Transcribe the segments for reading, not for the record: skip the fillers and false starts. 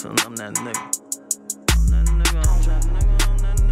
cause I'm that nigga. I'm that nigga, I'm that nigga, I'm that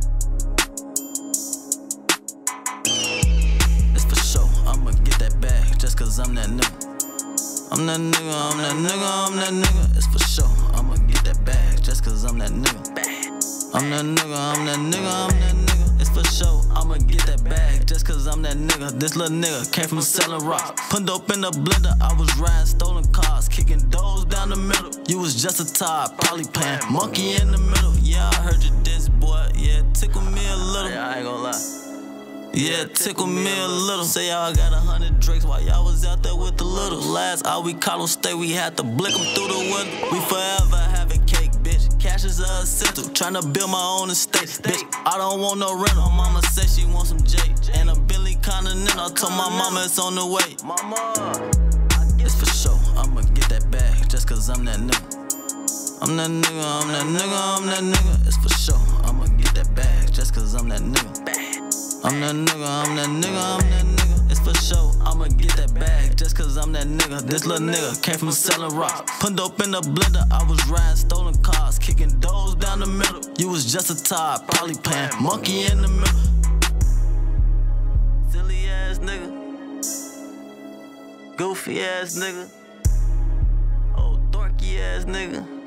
nigga. It's for sure, I'ma get that bag just cause I'm that nigga. I'm that nigga, I'm that nigga, I'm that nigga. It's for sure, I'ma get that bag just cause I'm that nigga. I'm that nigga, I'm that nigga, I'm that nigga. It's for sure, I'ma get that bag just cause I'm that nigga. This little nigga came from selling rocks. Put dope in the blender, I was riding stolen cars, kicking doors down the middle. You was just a top, probably playing monkey in the middle. Yeah, I heard you diss, boy. Yeah, tickle me a little. Yeah, I ain't gon' lie. Yeah, tickle me a little. Say y'all got 100 drakes while y'all was out there with the little. Last hour we caught on stay, we had to blick them through the window. We forever having cake, bitch. Cash is a essential. Tryna build my own estate, bitch. I don't want no rental. Mama said she want some J and a Billy Continental. I told my mama it's on the way. Mama, it's for sure, I'ma get that bag just cause I'm that nigga. I'm that nigga, I'm that nigga, I'm that nigga. It's for sure, I'ma get that bag just cause I'm that nigga. I'm that nigga, I'm that nigga, I'm that nigga. It's for sure, I'ma get that bag just cause I'm that nigga. This little nigga came from selling rocks. Put dope in the blender, I was riding stolen cars, kicking doors down the middle. You was just a top, probably playing monkey in the middle. Silly ass nigga, goofy ass nigga, old dorky ass nigga.